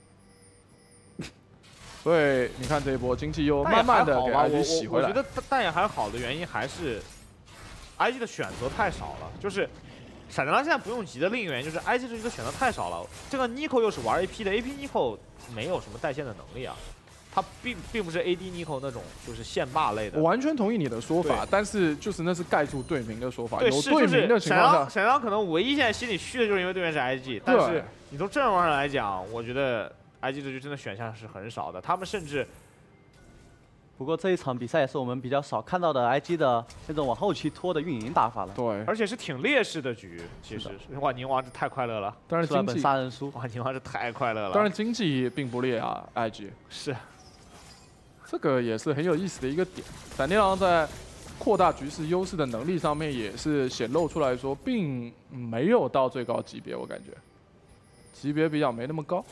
Speaker 2: 所以你看这一波经济又慢慢的给 IG 洗回来。
Speaker 1: 我觉得但也还好的原因还是 IG 的选择太少了，就是闪电狼现在不用急的另一个原因就是 IG 这个选择太少了。这个 Nico 又是玩 AP 的 ，AP Nico 没有什么带线的能力啊。 他并不是 AD Nico 那种就是线霸类的。
Speaker 2: 我完全同意你的说法，但是就是那是盖住队名的说法。
Speaker 1: 对，
Speaker 2: 有队名的情况下，
Speaker 1: 闪狼可能唯一现在心里虚的就是因为对面是 IG， 但是你从阵容上来讲，我觉得 IG 这局真的选项是很少的。他们甚至，
Speaker 3: 不过这一场比赛也是我们比较少看到的 IG 的那种往后期拖的运营打法了。
Speaker 2: 对，
Speaker 1: 而且是挺劣势的局。其实，哇，宁王这太快乐了。
Speaker 2: 当然经济
Speaker 3: 杀人输，
Speaker 1: 哇，宁王这太快乐了。
Speaker 2: 当然经济并不劣啊 ，IG
Speaker 1: 是。
Speaker 2: 这个也是很有意思的一个点，闪电狼在扩大局势优势的能力上面也是显露出来说，并没有到最高级别，我感觉级别比较没那么高。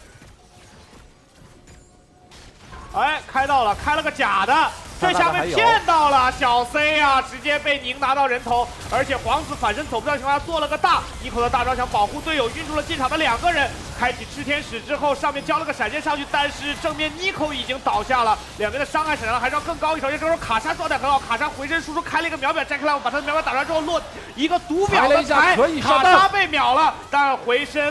Speaker 1: 哎，开到了，开了个假的，这下被骗到了，小 C 啊，直接被宁拿到人头，而且皇子反身走不掉情况下做了个大，Nico的大招想保护队友，晕住了进场的2个人。 开启炽天使之后，上面交了个闪现上去，但是正面 Nico 已经倒下了，两边的伤害闪亮还是要更高一筹。这时候卡莎状态很好，卡莎回身输出开了一个秒表 ，Jack 把他的秒表打出来之后落一个毒秒的台，卡莎被秒了，但回身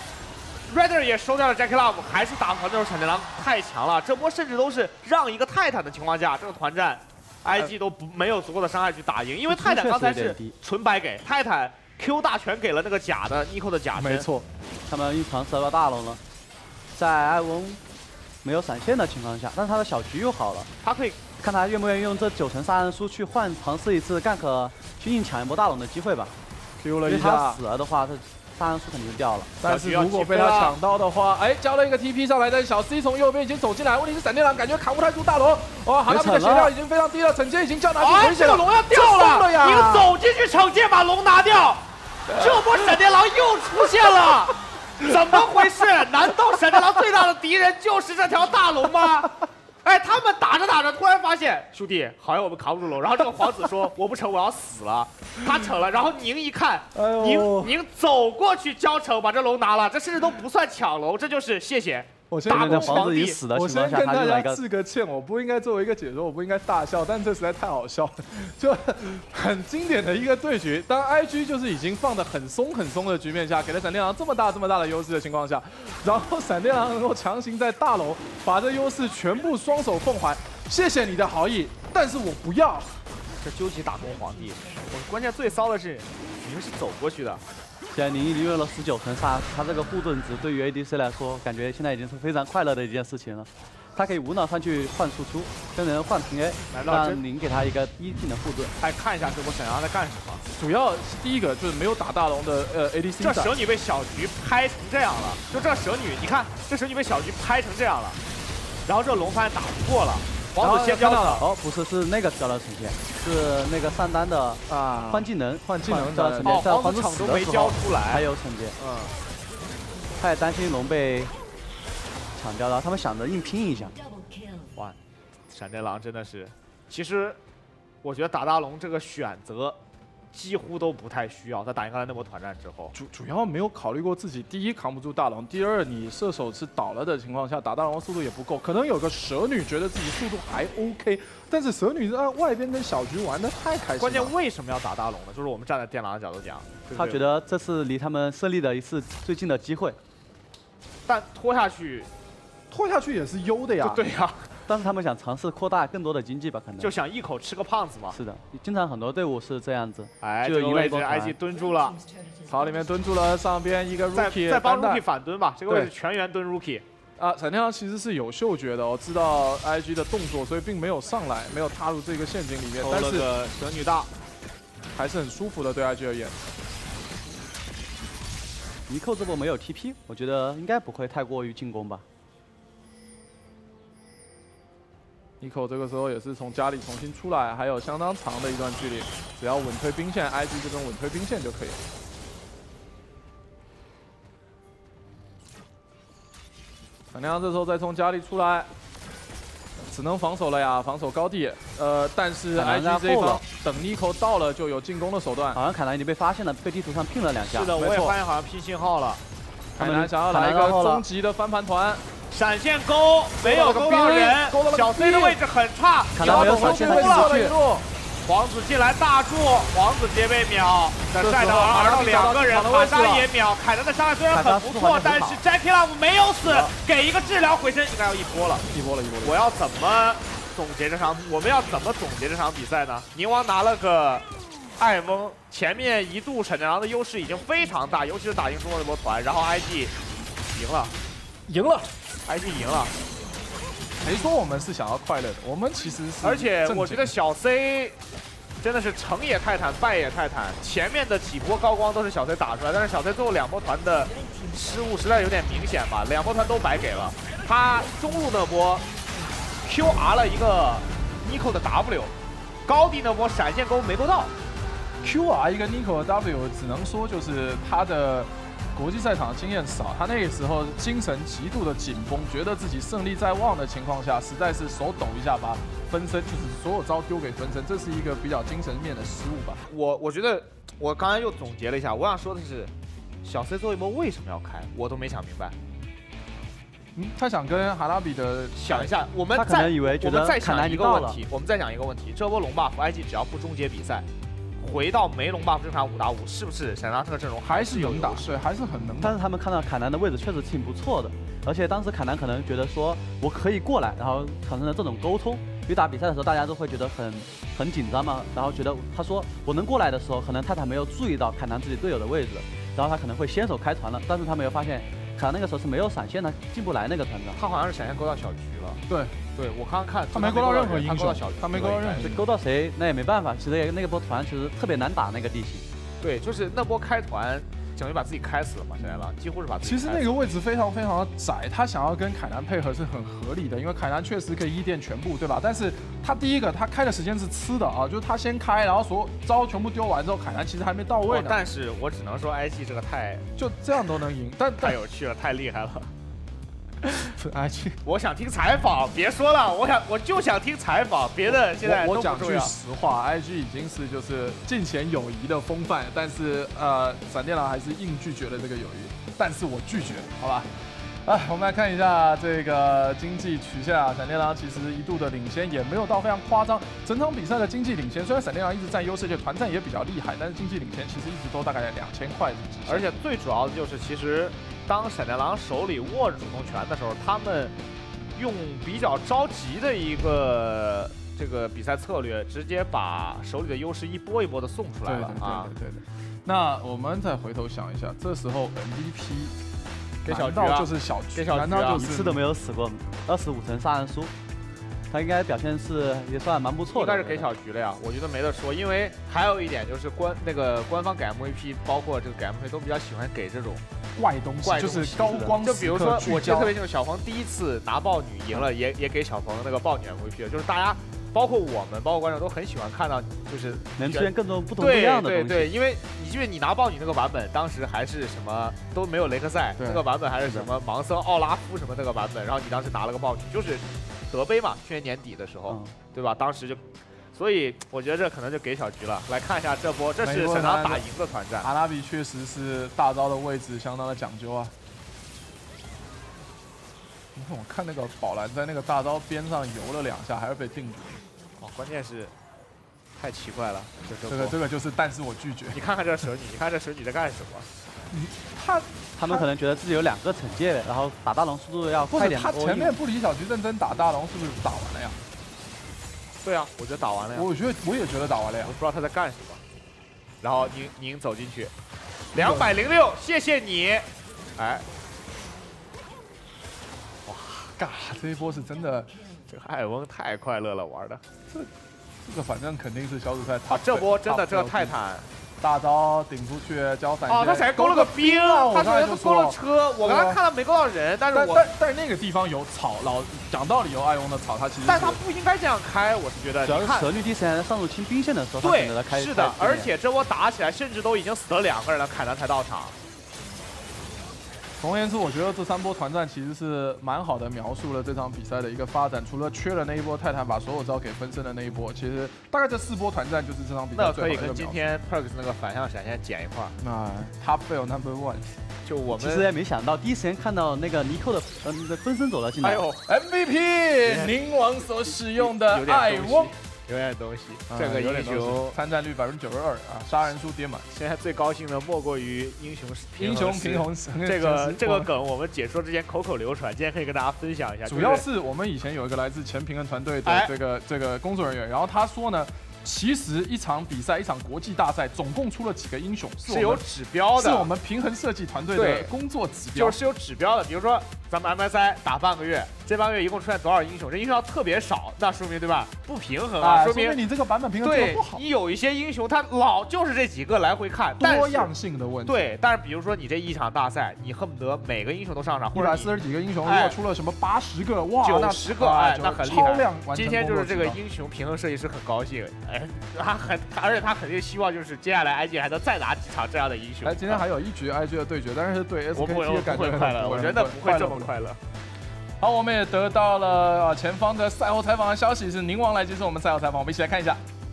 Speaker 1: Redder 也收掉了 Jack Love， 还是打不团。这时候闪电狼太强了，这波甚至都是让一个泰坦的情况下，这个团战 IG 都没有足够的伤害去打赢，因为泰坦刚才是纯白给泰坦。 Q 大全给了那个假的 Nico 的假身，
Speaker 2: 没错，
Speaker 3: 他们又尝试到大龙了，在艾翁没有闪现的情况下，但是他的小局又好了，
Speaker 1: 他可以
Speaker 3: 看他愿不愿意用这9成杀人书去尝试一次 gank 去硬抢一波大龙的机会吧。
Speaker 2: Q 了一下，
Speaker 3: 因为他死了的话，这杀人书肯定就掉了。
Speaker 2: 但是如果被他抢到的话，哎，交了一个 TP 上来，但是小 C 从右边已经走进来，问题是闪电狼感觉扛不太住大龙，哇，哈拉比的血量已经非常低了，惩戒已经叫拿去回血了，
Speaker 1: 这个龙要掉了呀！你走进去惩戒把龙拿掉。 这波闪电狼又出现了，怎么回事？难道闪电狼最大的敌人就是这条大龙吗？哎，他们打着打着，突然发现兄弟，好像我们扛不住龙。然后这个皇子说：“我不成，我要死了。”他成了。然后宁一看，宁走过去交城，把这龙拿了。这甚至都不算抢龙，这就是谢谢。
Speaker 2: 我先
Speaker 3: 跟皇子已死的情况下，
Speaker 2: 跟大家致个歉，我不应该作为一个解说，我不应该大笑，但这实在太好笑了，就很经典的一个对局。当 IG 就是已经放得很松的局面下，给了闪电狼这么大的优势的情况下，然后闪电狼能够强行在大楼把这优势全部双手奉还，谢谢你的好意，但是我不要。
Speaker 1: 这究极打工皇帝，关键最骚的是，你们是走过去的。
Speaker 3: 现在宁利用了19成杀，他这个护盾值对于 ADC 来说，感觉现在已经是非常快乐的一件事情了。他可以无脑上去换输出，跟人换平 A， 让宁给他一个1技能护盾。
Speaker 1: 来看一下这波闪阳在干什么。
Speaker 2: 主要是第一个就是没有打大龙的ADC。
Speaker 1: 这蛇女被小菊拍成这样了，就这蛇女，你看这蛇女被小菊拍成这样了，然后这龙发现打不过了。 皇子先交了，
Speaker 3: 哦，不是，是那个交了惩戒，是那个上单的换技能交了惩戒，在皇子死的时候还有惩戒。他也担心龙被抢掉了，他们想着硬拼一下。
Speaker 1: 哇，闪电狼真的是，其实我觉得打大龙这个选择几乎都不太需要。在打赢刚才那波团战之后，
Speaker 2: 主要没有考虑过自己第一扛不住大龙，第二你射手是倒了的情况下，打大龙的速度也不够。可能有个蛇女觉得自己速度还 OK， 但是蛇女在外边跟小菊玩的太开心了。
Speaker 1: 关键为什么要打大龙呢？就是我们站在电狼的角度讲，
Speaker 3: 他觉得这是离他们胜利的一次最近的机会，
Speaker 1: 但拖下去
Speaker 2: 也是优的呀。
Speaker 1: 对呀。
Speaker 3: 但是他们想尝试扩大更多的经济吧，可能
Speaker 1: 就想一口吃个胖子嘛。
Speaker 3: 是的，经常很多队伍是这样子。
Speaker 1: 哎，
Speaker 3: 就
Speaker 1: 这个位置 IG 蹲住了，
Speaker 2: 槽里面蹲住了，上边一个 Rookie
Speaker 1: 再帮 Rookie 反蹲吧，这个位置全员蹲 Rookie。
Speaker 2: 啊，闪电狼其实是有嗅觉的，知道 IG 的动作，所以并没有上来，没有踏入这个陷阱里面。但是
Speaker 1: 蛇女大
Speaker 2: 还是很舒服的，对 IG 而言。
Speaker 3: 尼寇这波没有 TP， 我觉得应该不会太过于进攻吧。
Speaker 2: 尼寇这个时候也是从家里重新出来，还有相当长的一段距离，只要稳推兵线 ，IG 这边稳推兵线就可以了。闪电狼这时候再从家里出来，只能防守了呀，防守高地。但是 IG 这一方等尼寇到了就有进攻的手段。
Speaker 3: 好像凯南已经被发现了，被地图上拼了2下。
Speaker 1: 是的，我也发现好像拼信号了。
Speaker 2: 凯南想要来一个终极的翻盘团。
Speaker 1: 闪现勾没有勾到人，小 C 的位置很差，
Speaker 3: 小董闪现了进去，
Speaker 1: 皇子进来大助，皇子直接被秒，在赛道2到2个人，卡莎也秒，凯南的伤害虽然很不错，但是 Jackie Love 没有死，给一个治疗回身，应该要一波了。我要怎么总结这场？我们要怎么总结这场比赛呢？宁王拿了个艾翁，前面一度闪电狼的优势已经非常大，尤其是打赢中国那波团，然后 IG 赢了。IG 赢了，
Speaker 2: 没说我们是想要快乐的，我们其实是。
Speaker 1: 而且我觉得小 C 真的是成也泰坦，败也泰坦。前面的几波高光都是小 C 打出来，但是小 C 最后2波团的失误实在有点明显吧，2波团都白给了。他中路那波 QR 了一个 Nico 的 W， 高地那波闪现勾没勾到
Speaker 2: ，QR 一个 Nico 的 W， 只能说就是他的。国际赛场经验少，他那个时候精神极度的紧绷，觉得自己胜利在望的情况下，实在是手抖一下把分身就是所有招丢给分身，这是一个比较精神面的失误吧。
Speaker 1: 我觉得我刚才又总结了一下，我想说的是，小 C 最后一波为什么要开，我都没想明白。
Speaker 2: 他想跟哈拉比的
Speaker 1: 想一下，我们再想一个问题，这波龙 buff IG 只要不终结比赛。回到没龙 buff 正常5打5，是不是闪亮这个阵容还是有打？
Speaker 2: 对，还是很能打。
Speaker 3: 但是他们看到凯南的位置确实挺不错的，而且当时凯南可能觉得说我可以过来，然后产生了这种沟通。因为打比赛的时候大家都会觉得很紧张嘛，然后觉得他说我能过来的时候，可能泰坦没有注意到凯南自己队友的位置，然后他可能会先手开团了，但是他没有发现凯南那个时候是没有闪现的，进不来那个团的。
Speaker 1: 他好像是闪现勾到小菊了。对，我刚刚看
Speaker 2: 他没勾到任何英雄，
Speaker 1: 他没勾到任何。
Speaker 3: 勾到谁那也没办法，其实那个波团其实特别难打那个地形。
Speaker 1: 对，就是那波开团，等于把自己开死了嘛，闪电狼几乎是把自己。
Speaker 2: 其实那个位置非常非常的窄，他想要跟凯南配合是很合理的，因为凯南确实可以1电全部，对吧？但是他第一个他开的时间是吃的啊，就是他先开，然后所有招全部丢完之后，凯南其实还没到位呢。
Speaker 1: 但是我只能说 IG 这个就
Speaker 2: 这样都能赢，但
Speaker 1: 太有趣了，太厉害了。
Speaker 2: IG，
Speaker 1: 我想听采访，别说了，我就想听采访，别的现在
Speaker 2: 我讲句实话 ，IG 已经是就是敬前友谊的风范，但是闪电狼还是硬拒绝了这个友谊，但是我拒绝，好吧？我们来看一下这个经济取向，闪电狼其实一度的领先也没有到非常夸张，整场比赛的经济领先，虽然闪电狼一直占优势，而且团战也比较厉害，但是经济领先其实一直都大概2000块，
Speaker 1: 而且最主要的就是其实。当闪电狼手里握着主动权的时候，他们用比较着急的一个这个比赛策略，直接把手里的优势一波一波的送出来了啊！
Speaker 2: 对。那我们再回头想一下，这时候 MVP
Speaker 1: 给小菊
Speaker 2: 就是小菊，
Speaker 3: 难道一次都没有死过？25层杀人输，他应该表现也算蛮不错的。
Speaker 1: 应该是给小菊了呀，我觉得没得说。因为还有一点就是官方给 MVP， 包括这个给 MVP 都比较喜欢给这种。
Speaker 2: 怪东西就是高光，
Speaker 1: 就比如说，我记得特别清楚，小冯第一次拿豹女赢了，也给小冯那个豹女 MVP， 就是大家，包括我们，包括观众都很喜欢看到，就是
Speaker 3: 能出现更多不同不一样的东西。
Speaker 1: 对，因为你记得你拿豹女那个版本，当时还是什么都没有雷克赛，那个版本还是什么盲僧奥拉夫什么那个版本，然后你当时拿了个豹女，就是德杯嘛，去年年底的时候，对吧？当时就。 所以我觉得这可能就给小菊了。来看一下这波，这是沈阳打赢的团战。
Speaker 2: 哈娜比确实是大招的位置相当的讲究啊。你看，我看那个宝蓝在那个大招边上游了2下，还是被定住。
Speaker 1: 哦，关键是太奇怪了，
Speaker 2: 这个就是，但是我拒绝。
Speaker 1: 你看看这蛇女，你看这蛇女在干什么？
Speaker 3: 他们可能觉得自己有2个惩戒，然后打大龙速度要快一点。
Speaker 2: 他前面不理小菊认真打大龙，是不是打完了呀？
Speaker 1: 对啊，我觉得打完了呀。
Speaker 2: 我也觉得打完了呀。
Speaker 1: 我不知道他在干什么。然后您走进去，206，谢谢你。哎，
Speaker 2: 哇，尬，这一波是真的，
Speaker 1: 这个艾翁太快乐了，玩的。
Speaker 2: 这个反正肯定是小组赛。
Speaker 1: 啊，这波真的这个泰坦。
Speaker 2: 大招顶出去，交闪现。
Speaker 1: 哦，他才勾了个兵，他觉得勾了车。我刚才看到没勾到人，但是
Speaker 2: 但是那个地方有草，讲道理有艾翁的草，他其实。
Speaker 1: 但他不应该这样开，我是觉得。
Speaker 3: 主要是蛇女第3上路清兵线的时候，他选择了开。
Speaker 1: 是的，而且这波打起来，甚至都已经死了2个人了，凯南才到场。
Speaker 2: 总而言之，我觉得这3波团战其实是蛮好的描述了这场比赛的一个发展。除了缺了那一波泰坦把所有招给分身的那一波，其实大概这4波团战就是这场比赛最好的一个描述。
Speaker 1: 那可以跟今天 Perks 那个反向闪现剪一块儿。
Speaker 2: 那 Top fail number 1，
Speaker 1: 就我们
Speaker 3: 其实也没想到，第一时间看到那个尼寇的那个分身走了进来。
Speaker 2: 哎呦 ，MVP 宁王所使用的艾翁。
Speaker 1: 有点东西，这个英雄
Speaker 2: 参战率92%啊，杀人数跌满。
Speaker 1: 现在最高兴的莫过于英雄平衡石。这个梗我们解说之前口口流传，今天可以跟大家分享一下。
Speaker 2: 主要是我们以前有一个来自前平衡团队的这个工作人员，然后他说呢，其实一场比赛，一场国际大赛，总共出了几个英雄
Speaker 1: 是有指标的，
Speaker 2: 是我们平衡设计团队的工作指标，
Speaker 1: 就是有指标的。比如说咱们 MSI 打半个月，这半个月一共出现多少英雄？这英雄要特别少，那说明对吧？不平衡啊，说明
Speaker 2: 你这个版本平衡做得不好。
Speaker 1: 你有一些英雄他老就是这几个来回看，
Speaker 2: 多样性的问题。
Speaker 1: 对，但是比如说你这一场大赛，你恨不得每个英雄都上场，或者
Speaker 2: 140几个英雄，如果出了什么80个，哇
Speaker 1: ，90个，哎，那很厉害。今天就是这个英雄平衡设计师很高兴，哎，而且他肯定希望就是接下来 IG 还能再拿几场这样的英雄。
Speaker 2: 哎，今天还有一局 IG 的对决，但是对 SKT 的感觉
Speaker 1: 快乐，我觉得不会这么快乐。
Speaker 2: 好，我们也得到了前方的赛后采访的消息，是宁王来接受我们赛后采访，我们一起来看一下。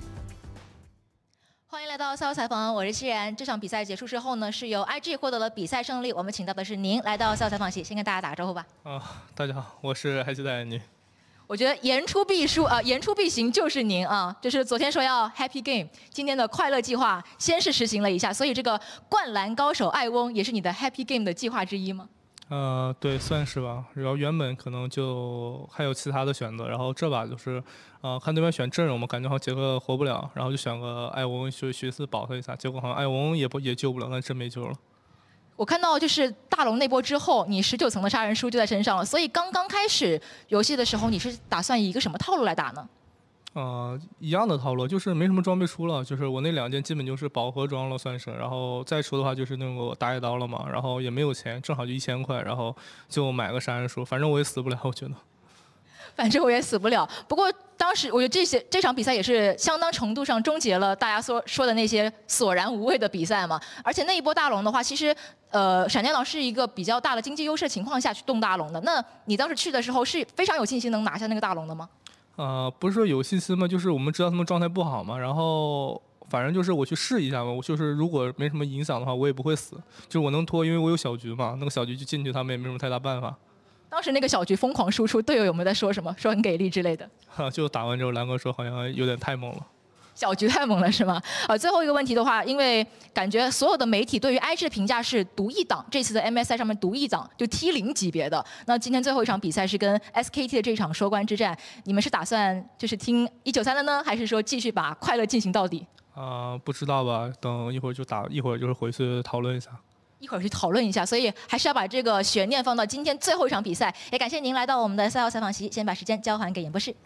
Speaker 4: 欢迎来到赛后采访，我是熙然。这场比赛结束之后呢，是由 IG 获得了比赛胜利。我们请到的是您来到赛后采访席，先跟大家打个招呼吧。
Speaker 5: 大家好，我是海基代女。
Speaker 4: 我觉得言出必输啊，言出必行就是您啊，就是昨天说要 Happy Game， 今天的快乐计划先是实行了一下，所以这个灌篮高手艾翁也是你的 Happy Game 的计划之一吗？
Speaker 5: 对，算是吧。然后原本可能就还有其他的选择，然后这把就是，看对面选阵容嘛，感觉好像杰克活不了，然后就选个艾翁，就寻思保他一下，结果好像艾翁也救不了，那真没救了。
Speaker 4: 我看到就是大龙那波之后，你19层的杀人书就在身上了，所以刚刚开始游戏的时候，你是打算以一个什么套路来打呢？
Speaker 5: 一样的套路，就是没什么装备出了，就是我那2件基本就是饱和装了算是，然后再出的话就是那个打野刀了嘛，然后也没有钱，正好就1000块，然后就买个杀人书，反正我也死不了，我觉得。
Speaker 4: 反正我也死不了。不过当时我觉得这场比赛也是相当程度上终结了大家说的那些索然无味的比赛嘛。而且那一波大龙的话，其实闪电狼是一个比较大的经济优势情况下去动大龙的。那你当时去的时候是非常有信心能拿下那个大龙的吗？
Speaker 5: 不是说有信心嘛，就是我们知道他们状态不好嘛，然后反正就是我去试一下嘛，我就是如果没什么影响的话，我也不会死，就是我能拖，因为我有小局嘛，那个小局就进去，他们也没什么太大办法。
Speaker 4: 当时那个小局疯狂输出，队友有没有在说什么？说很给力之类的？
Speaker 5: 就打完之后，蓝哥说好像有点太猛了。
Speaker 4: 小局太猛了是吗？最后一个问题的话，因为感觉所有的媒体对于 IG 的评价是独一档，这次的 MSI 上面独一档就 T0级别的。那今天最后一场比赛是跟 SKT 的这场收官之战，你们是打算就是听193的呢，还是说继续把快乐进行到底？
Speaker 5: 不知道吧，等一会儿就打，一会儿就是回去讨论一下。
Speaker 4: 一会儿去讨论一下，所以还是要把这个悬念放到今天最后一场比赛。也感谢您来到我们的赛后采访席，先把时间交还给演播室。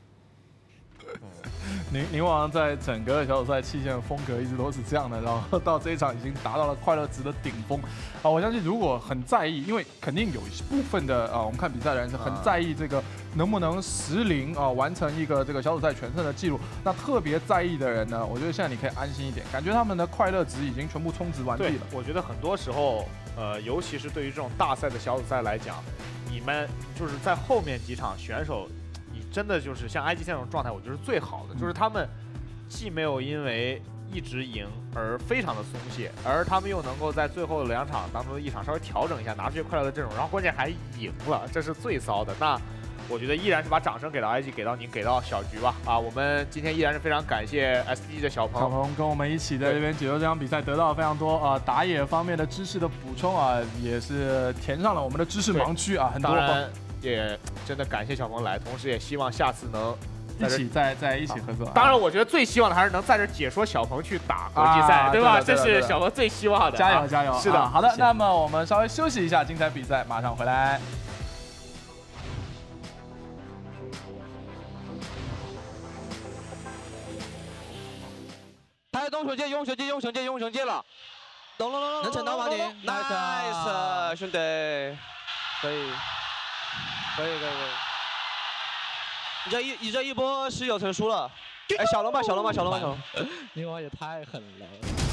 Speaker 2: 宁王在整个小组赛期间的风格一直都是这样的，然后到这一场已经达到了快乐值的顶峰。我相信如果很在意，因为肯定有一部分的我们看比赛的人是很在意这个能不能10-0完成一个这个小组赛全胜的记录。那特别在意的人呢，我觉得现在你可以安心一点，感觉他们的快乐值已经全部充值完毕了。
Speaker 1: 我觉得很多时候，尤其是对于这种大赛的小组赛来讲，你们就是在后面几场选手。 真的就是像IG 这种状态，我觉得是最好的，就是他们既没有因为一直赢而非常的松懈，而他们又能够在最后2场当中的一场稍微调整一下，拿出一快乐的阵容，然后关键还赢了，这是最骚的。那我觉得依然是把掌声给到 IG， 给到您，给到小菊吧。啊，我们今天依然是非常感谢 SD 的小鹏
Speaker 2: 跟我们一起在这边解说这场比赛，得到了非常多打野方面的知识的补充啊，也是填上了我们的知识盲区啊，很多。
Speaker 1: 当然也真的感谢小鹏来，同时也希望下次能
Speaker 2: 在一起合作。
Speaker 1: 当然，我觉得最希望的还是能在这解说小鹏去打国际赛，对吧？这是小鹏最希望的。
Speaker 2: 加油加油！
Speaker 1: 是的，
Speaker 2: 好的，那么我们稍微休息一下，精彩比赛马上回来。
Speaker 6: 开动手剑，用手剑了，懂了，
Speaker 7: 能抢到吗你
Speaker 6: ？Nice， 兄弟，可以。你这一波是有成输了。哎，小龙吧，
Speaker 7: 你娃也太狠了。